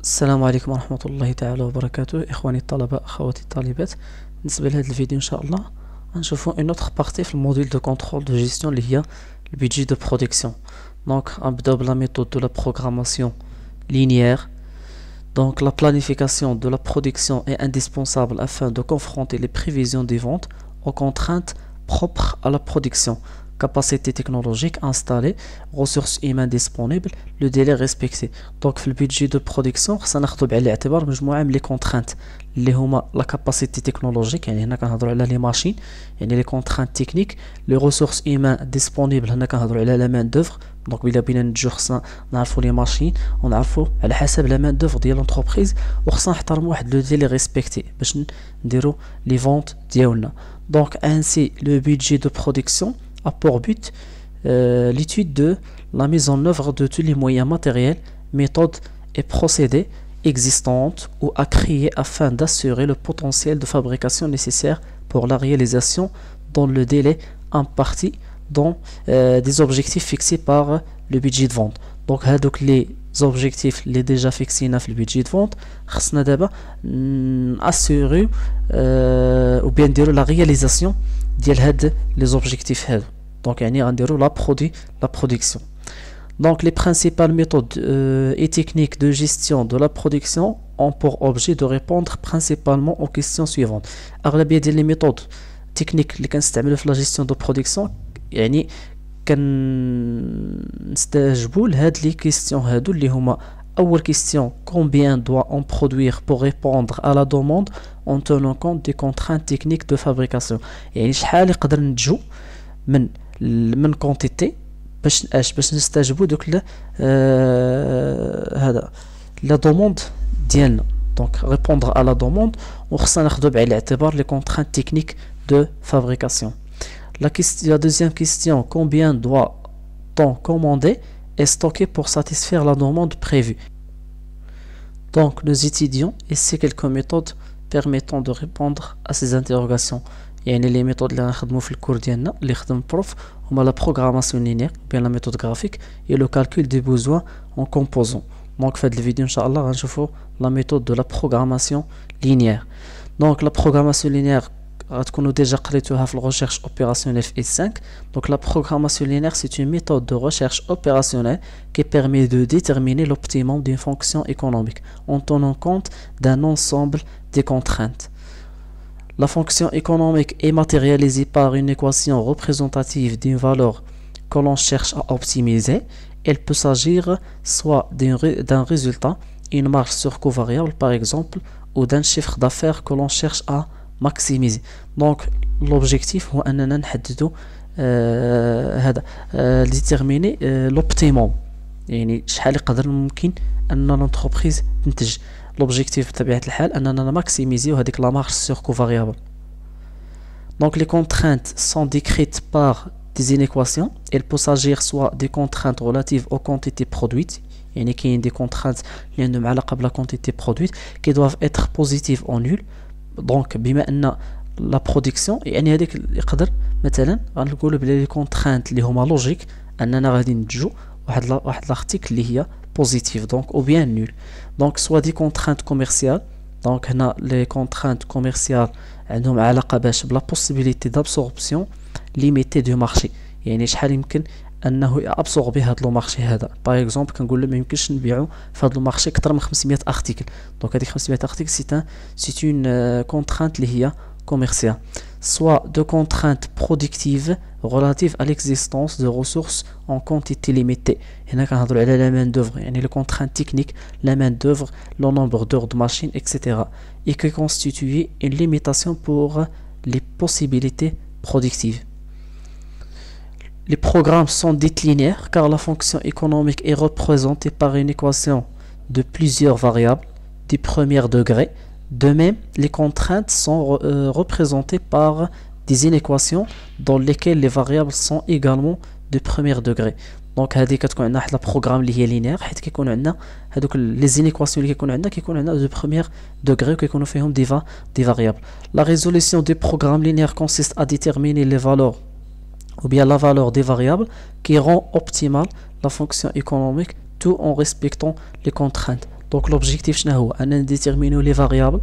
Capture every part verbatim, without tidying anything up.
السلام عليكم ورحمة الله تعالى وبركاته إخواني الطلبة أخواتي الطالبات. بالنسبة لهذا الفيديو إن شاء الله غنشوفو une autre partie في الموديل de contrôle de gestion اللي هي le budget de production. Donc غنبداو بلا méthode de la programmation linéaire. Donc la planification de la production est indispensable afin de confronter les prévisions des ventes aux contraintes propres à la production. Capacité technologique installée, ressources humaines disponibles, le délai respecté. Donc في البيدجي دو برودكسيون خصنا ناخذ بعين الاعتبار مجموعه من لي كونترانت اللي هما لا كاباسيتي تكنولوجيك، يعني هنا كنهضروا على لي ماشين، يعني لي كونترانت تكنيك، لي ريسورس هيومان ديسپونيبل، هنا كنهضروا على لا مان دوفر. دونك بلا بينا نتجو خصنا نعرفوا لي ماشين ونعرفوا على حسب لا مان دوفر ديال لونتربريز، وخصنا نحترموا واحد لو ديلي ريسبكتي باش نديروا لي فونت ديالنا. دونك انسي لو بيدجي دو برودكسيون a pour but euh, l'étude de la mise en œuvre de tous les moyens matériels, méthodes et procédés existantes ou à créer afin d'assurer le potentiel de fabrication nécessaire pour la réalisation dans le délai imparti dans euh, des objectifs fixés par le budget de vente. Donc هادوك les objectifs les déjà fixés dans le budget de vente خصنا دابا assurer euh, ou bien dire la réalisation ديال هاد les objectifs هادو. Donc يعني غنديرو la produit la production. Donc les principales méthodes euh, et techniques de gestion de la production ont pour objet de répondre principalement aux questions suivantes. أغلبية ديال les méthodes techniques اللي كنستعملو في la gestion de production يعني كنستجبوا لهاد لي كيستيون هادو اللي هما أول question combien doit-on produire pour répondre à la demande en tenant compte des contraintes techniques de fabrication. يعني شحال يقدر نتجو من من كونتيتي باش اش باش نستجبوا دوك ل هذا لا دوموند ديالنا. دونك répondre à la demande وخصنا ناخذوا بعين الاعتبار les contraintes techniques de fabrication. La, question, la deuxième question, combien doit-on commander et stocker pour satisfaire la demande prévue? Donc nous étudions ici quelques méthodes permettant de répondre à ces interrogations. يعني les méthodes اللي غنخدمو في الكور ديالنا اللي خدم البروف هما la programmation linéaire bien la méthode graphique et le calcul des besoins en composants. Donc في هذا الفيديو ان شاء الله غنشوفو la méthode de la programmation linéaire. Donc la programmation linéaire غتكونوا déjà قريتوها في recherche opérationnelle في إس خمسة. Donc la programmation linéaire c'est une méthode de recherche opérationnelle qui permet de déterminer l'optimum d'une fonction économique en tenant compte d'un ensemble de contraintes. La fonction économique est matérialisée par une équation représentative d'une valeur que l'on cherche à optimiser. Elle peut s'agir soit d'un résultat, une marge sur coût variable par exemple, ou d'un chiffre d'affaires que l'on cherche à maximiser. Donc l'objectif هو أننا نحددو هذا déterminer l'optimum، يعني شحال يقدر ممكن أن l'entreprise تنتج. L'objectif بطبيعة الحال أننا ماكسيميزيو هذيك لا مارج سور كو فاريابل. Donc les contraintes sont décrites par des inéquations. Elles peuvent s'agir soit des contraintes relatives aux quantités produites، يعني كاين des contraintes اللي عندهم علاقة بلا quantité produite qui doivent être positives ou nulles. Donc بما أن la production يعني هذيك يقدر مثلا غنقولوا بلي لي كونترانت اللي هما لوجيك أننا غادي نتجو واحد لا واحد لارتيكل اللي هي positif donc ou bien nul. Donc soit des contraintes commerciales. Donc هنا les contraintes commerciales عندهم علاقة باش بلا possibilité d'absorption limitée du marché، يعني شحال يمكن انه ابسوربي هذا لو مارشي هذا. باغ اكزومبل كنقول له ما يمكنش نبيعو في هذا لو مارشي اكثر من خمسمية ارتيكل. دونك هذيك خمسمية ارتيكل سي ان سي اون كونترانت اللي هي commerciale. Soit de contraintes productives relatives à l'existence de ressources en quantité limitée. هنا كنهضروا على la main d'œuvre، يعني les contraintes techniques, la main d'œuvre, le nombre d'heures de machine, et cetera. Et qui constituent une limitation pour les possibilités productives. Les programmes sont dits linéaires car la fonction économique est représentée par une équation de plusieurs variables du premier degré. De même, les contraintes sont euh, représentées par des inéquations dans lesquelles les variables sont également de premier degré. Donc هذه كتكون عندنا واحد البروغرام اللي هي لينير، حيت كيكون عندنا هذوك لي زينيكواسيون اللي كيكون عندنا كيكون عندنا دو بروميير دوغري وكيكونوا فيهم دي فا دي فاريابل. La résolution des programmes linéaires consiste à déterminer les valeurs ou bien la valeur des variables qui rend optimale la fonction économique tout en respectant les contraintes. دونك لوبجيكتيف شنو هو؟ اننا نديتيرمينيو لي فاريابل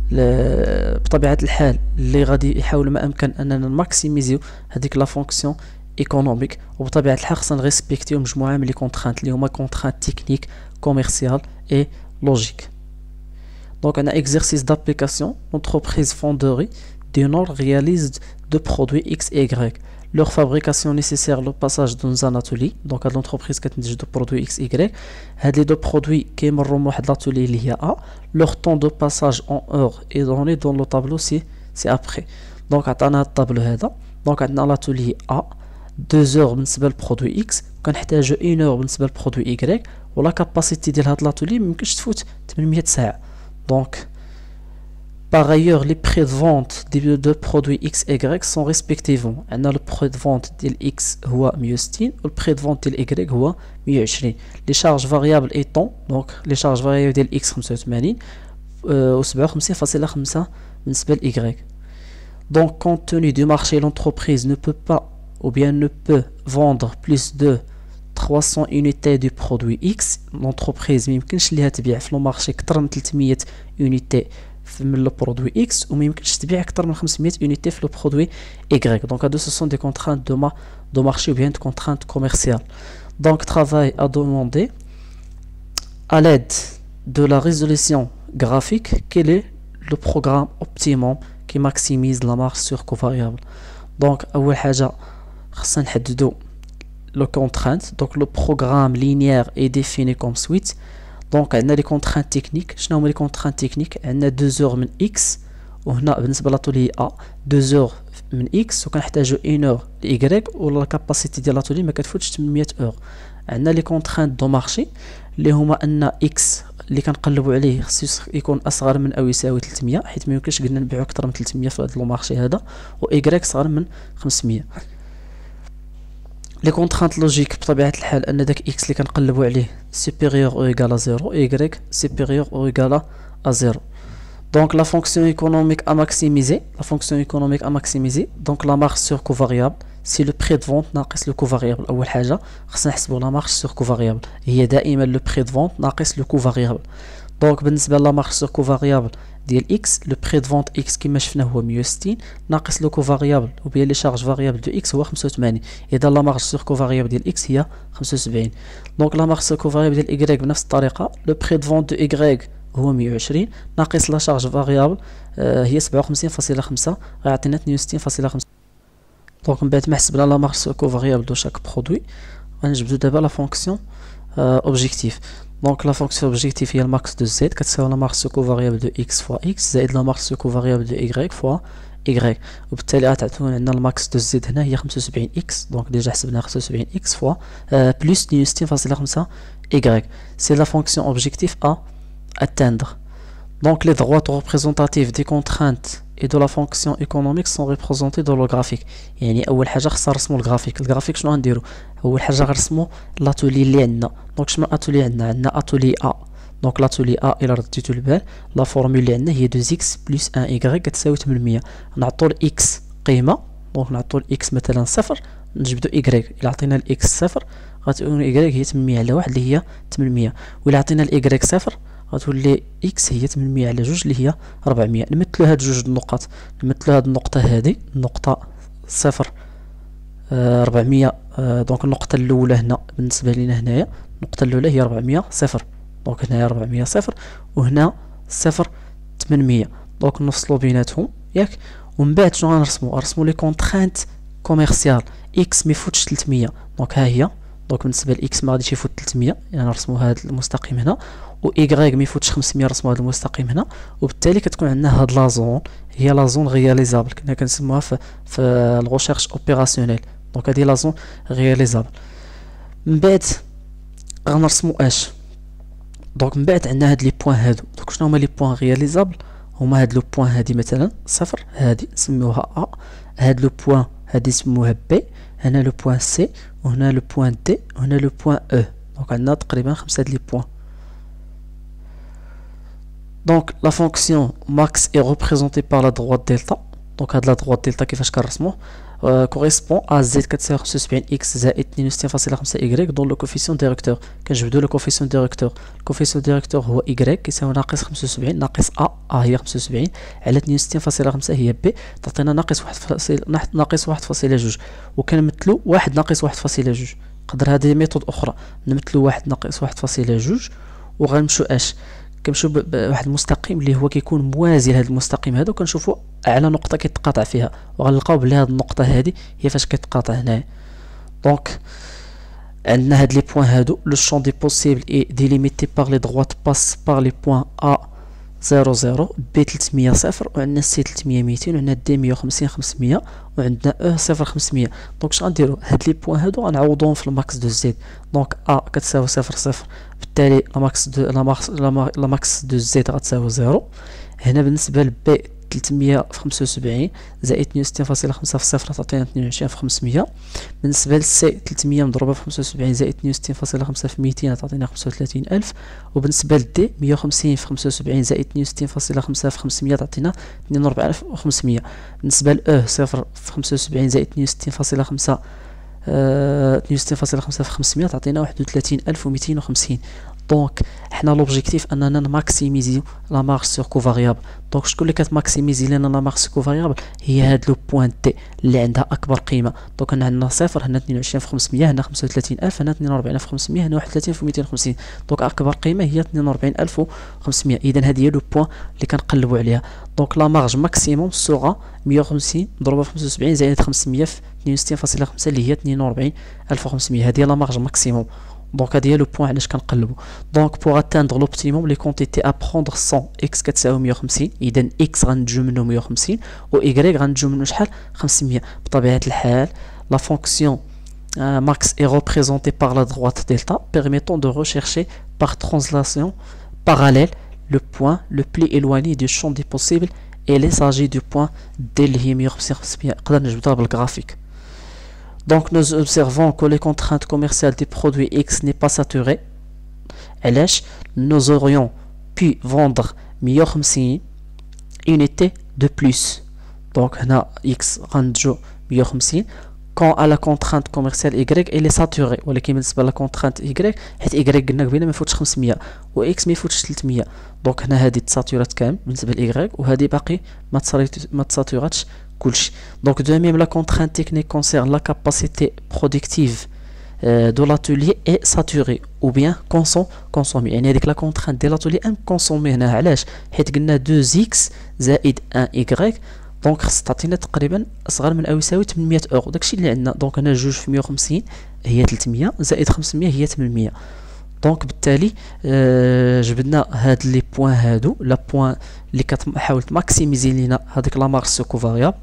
بطبيعه الحال اللي غادي يحاول ما امكن اننا نماكسيميزيو هذيك لا فونكسيون ايكونوميك، وبطبيعه الحال خصنا نريسبكتيو مجموعه من لي كونترانت اللي هما كونترانت تكنيك كوميرسيال اي لوجيك. Donc, un exercice d'application, l'entreprise fonderie du Nord réalise deux produits X et Y. Leur fabrication nécessaire le passage dans un atelier. Donc, à l'entreprise qui a deux produits X et Y. Les deux produits qui sont dans l'atelier il y a A. Leur temps de passage en heures est donné dans le tableau, c'est après. Donc, à le tableau, donc, à l'atelier A, deux heures pour le produit X. Quand on a une heure pour le produit Y. Et la capacité de l'atelier, même que je te foute, huit mille ساعة. Donc, par ailleurs, les prix de vente des deux produits X et Y sont respectivement. On a le prix de vente de X هو مية وستين et le prix de vente de Y هو مية وعشرين. Les charges variables étant, donc les charges variables de X خمسة وثمانين و سبعة وخمسين فاصلة خمسة بالنسبة ل Y. Donc, compte tenu du marché, l'entreprise ne peut pas ou bien ne peut vendre plus de trois cents unités du produit X. L'entreprise ما يمكنش ليها تبيع في المارشي اكثر من ثلاثمية unité من le produit X ou ما يمكنش تبيع اكثر من خمسمية unité في le produit Y. Donc à deux ce sont des contraintes de, ma, de marché ou bien de contraintes commerciales. Donc travail à demander à l'aide de la résolution graphique quel est le programme optimum qui maximise la marge sur coût variable. Donc أول حاجة خصنا نحددو le contrainte, donc le programme linéaire est défini comme suite. Donc on a les contraintes techniques. Je nomme les contraintes techniques. On a deux heures من X وهنا بالنسبة للاتولي A deux heures من X وكنحتاجو une heure ل Y ولا capacité ديال الاتولي ما كتفوتش ثمانمية heures. عندنا لي contraintes دو مارشي اللي هما ان X اللي كنقلبوا عليه خصو يكون اصغر من او يساوي ثلاثمية حيت ما يمكنش قلنا نبيعو اكثر من ثلاثمية في هذا المارشي هذا، و Y صغر من خمسمية. لي كونترانت لوجيك بطبيعه الحال ان داك اكس اللي كنقلبوا عليه سوبيريور او ايغال ا زيرو، y سوبيريور او ايغال ا زيرو. دونك لا فونكسيون ايكونوميك ا ماكسيميزي، لا فونكسيون ايكونوميك ا ماكسيميزي دونك لا مارج سور كو فاريابل سي لو بري دو فونت ناقص لو كو فاريابل. اول حاجه خصنا نحسبوا لا مارج سور كو فاريابل هي دائما لو بري دو فونت ناقص لو كو فاريابل. دونك بالنسبه لا مارج سور كو فاريابل ديال اكس لو بري دو فونت اكس كما شفنا هو مية وستين ناقص لو كو فاريابل وبيان لي شارج فاريابل دو اكس هو خمسة وثمانين، اذا لا مارج سور كو فاريابل ديال اكس هي خمسة وسبعين. دونك لا مارج سور كو فاريابل ديال ايغريك بنفس الطريقه لو بري دو فونت دو ايغريك هو مية وعشرين ناقص لا شارج فاريابل آه هي سبعة وخمسين فاصلة خمسة غيعطينا اثنين وستين فاصلة خمسة. دونك من بعد ما حسبنا لا مارج سور كو فاريابل دو شاك برودوي غنجبدو دابا لا فونكسيون اوبجيكتيف. دونك لا فونكسيون اوبجيكتيف هي الماكس دو زد كتساوي لا مارج سور كو فاريابل دو اكس فوا اكس زائد لا مارج سور كو فاريابل دو ايغريك فوا ايغريك، وبالتالي غتعطيونا عندنا الماكس دو زد هنا هي خمسة وسبعين اكس. دونك ديجا حسبنا خمسة وسبعين اكس فوا بلس اثنين وستين فاصلة خمسة ايغريك. سي لا فونكسيون اوبجيكتيف ا atteindre. Donc les droites représentatives des contraintes et de la fonction économique sont représentées dans le graphique. يعني أول حاجة خصنا نرسمو الجرافيك. الجرافيك شنو غنديرو؟ أول حاجة غنرسمو لاتولي اللي عندنا. دونك شنو اتولي عندنا؟ عندنا اتولي A. دونك لاتولي A إلا رديتو البال لا فورمول اللي عندنا هي deux x plus un y كتساوي ثمانمية. نعطو ل x قيمة، دونك نعطو ل x مثلا صفر نجبدو y. إلا عطينا ل x صفر غتولي y هي ثمانمية على واحد اللي هي ثمانمية، وإلا عطينا ل y صفر غتولي اكس هي ثمانمية على جوج اللي هي ربعمية. نمثلو هاد جوج النقط، نمثلو هاد النقطة هادي النقطة صفر آه ربعمية آه دونك النقطة الأولى هنا بالنسبة لينا هنايا النقطة الأولى هي ربعمية صفر، دونك هنايا ربعمية صفر وهنا صفر ثمانمية، دونك نفصلو بيناتهم ياك. ومن بعد شنو غنرسمو؟ غنرسمو لي كونترانت كوميرسيال اكس ميفوتش ثلاثمية، دونك ها هي دونك بالنسبة لاكس ما غاديش يفوت ثلاثمية يعني نرسمو هاد المستقيم هنا، و إيغريك ما يفوتش خمسمية نرسمو هاد المستقيم هنا، وبالتالي كتكون عندنا هاد لا زون هي لا زون رياليزابل كنا كنسموها في في الغوشيرش اوبيراسيونيل. دونك هادي لا زون رياليزابل. من بعد غنرسمو اش؟ دونك من بعد عندنا هاد لي بوين هادو. دونك شنو هما لي بوين رياليزابل؟ هما هاد لو بوين هادي مثلا صفر هادي نسميوها ا، هاد لو بوين هادي نسموها بي، هنا لو بوين سي وهنا لو بوين دي وهنا لو بوين او. دونك عندنا تقريبا خمسة هاد لي بوين. Donc la fonction max est représentée par la droite delta. دونك هاد لا دروات دلتا كيفاش كنرسموه كوريسبون ا زد كتساوي خمسة وسبعين اكس زائد اثنين وستين فاصلة خمسة ايغريك دون لو كوفيسيون ديريكتور. كنجبدو لو كوفيسيون ديريكتور، الكوفيسيون ديريكتور هو ايغريك كيساوي ناقص خمسة وسبعين ناقص ا ا هي خمسة وسبعين على اثنين وستين فاصلة خمسة هي بي، تعطينا ناقص واحد فاصل ناقص واحد فاصلة جوج، وكنمثلو واحد ناقص واحد فاصلة جوج. نقدر هذه ميثود اخرى نمثلو واحد ناقص واحد فاصلة جوج وغنمشيو اش كنمشيو بواحد المستقيم اللي هو كيكون موازي لهذا المستقيم هذا، وكنشوفوا اعلى نقطه كيتقاطع فيها، وغنلقاو بلي هذه النقطه هذه هي فاش كيتقاطع هنايا. دونك عندنا هاد لي بوين هادو لو شون دي بوسيبل اي ديليميتي باغ لي دروات باس باغ لي بوين ا صفر صفر بي ثلاثمية صفر، وعندنا سي ثلاثمية ميتين، وعندنا دي مية وخمسين خمسمية، وعندنا او صفر خمسمية. دونك اش غنديرو هاد لي بوين هادو غنعوضوهم في الماكس دو زد. دونك ا كتساوي صفر صفر، بالتالي لا ماكس دو لا ماكس لا ماكس دو زد غتساوي زيرو. هنا بالنسبه لبي ثلاثمية في خمسة وسبعين زائد اثنين وستين فاصلة خمسة في صفر تعطينا اثنين وعشرين في خمسمية. بالنسبه للسي ثلاثمية مضروبه في خمسة وسبعين زائد اثنين وستين فاصلة خمسة في ميتين تعطينا خمسة وثلاثين ألف. وبالنسبه للدي مية وخمسين في خمسة وسبعين زائد اثنين وستين فاصلة خمسة في خمسمية تعطينا اثنين وأربعين ألف وخمسمية. بالنسبه ل صفر في خمسة وسبعين زائد اثنين وستين فاصلة خمسة اثنين وستين فاصلة خمسة في خمسمية تعطينا واحد وثلاثين ألف ومئتين وخمسين. دونك حنا لوبجيكتيف اننا نماكسيميزيو لا مارج سور كو فاريابل. دونك شكون اللي كتماكسيميزي لنا لا مارج سور كو فاريابل؟ هي هاد لو بوين تي اللي عندها اكبر قيمه. دونك هنا عندنا صفر، هنا اثنين وعشرين في خمسمية، هنا خمسة وثلاثين ألف، هنا اثنين وأربعين ألف وخمسمية، هنا واحد وثلاثين في مئتين وخمسين. دونك اكبر قيمه هي اثنين وأربعين ألف وخمسمية. اذا هذه هي لو بوين اللي كنقلبوا عليها. دونك لا مارج ماكسيموم سوغا مية وخمسين مضروبه في خمسة وسبعين زائد خمسمية في اثنين وستين فاصلة خمسة اللي هي اثنين وأربعين ألف وخمسمية. هذه هي لا مارج ماكسيموم. دونك هذا هي لو بوين علاش كنقلبوا. دونك بوغ اتاندر لوبتيموم لي كونتيتي ا بروندر مية اكس كتساوي مية وخمسين، اذا اكس غندجو منه مية وخمسين و اي غندجو منه شحال؟ خمسمية. بطبيعه الحال لا فونكسيون max est représentée par la droite delta permettant de rechercher par translation parallèle le point le plus éloigné du champ des possibles et il s'agit du point D اللي هي مية وخمسين خمسمية. نقدر نجبدها بالجرافيك. Donc nous observons que les contraintes commerciales du produit X n'est pas saturée. علاش؟ nous aurions pu vendre مية وخمسين unités de plus. Donc هنا X غندجو مية وخمسين. Quand à la contrainte commerciale Y elle est saturée. ولكن بالنسبة لا contrainte Y حيت Y قلنا قبيله ما يفوتش خمسمية و X ما يفوتش ثلاثمية. دونك هنا هذه تساتورات كامل بالنسبة ل Y وهذه باقي ما ما تساتوراتش كلشي. Donc de même la contrainte technique concerne la capacité productive euh, de l'atelier est saturée ou bien consom consommée. يعني هذيك la contrainte ديال l'atelier ام كونسومي هنا علاش؟ حيت قلنا deux x زائد واحد y. دونك خص تعطينا تقريبا اصغر من او يساوي ثمنمية اورو. داكشي اللي عندنا. دونك هنا جوج في مية وخمسين هي ثلاثمية زائد خمسمية هي ثمنمية. دونك بالتالي آه جبدنا هاد لي بوين هادو لا بوين اللي كتحاول تماكسيميزي لينا هذيك لا مارج سو كو فاريابل.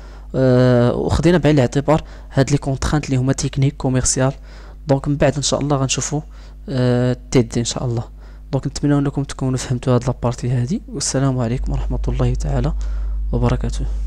أه وخدينا بعين الاعتبار هاد لي كونترانت اللي هما تكنيك كوميرسيال. دونك من بعد ان شاء الله غنشوفوا أه تيد ان شاء الله. دونك نتمنى انكم تكونوا فهمتوا هاد لابارتي هادي، والسلام عليكم ورحمه الله تعالى وبركاته.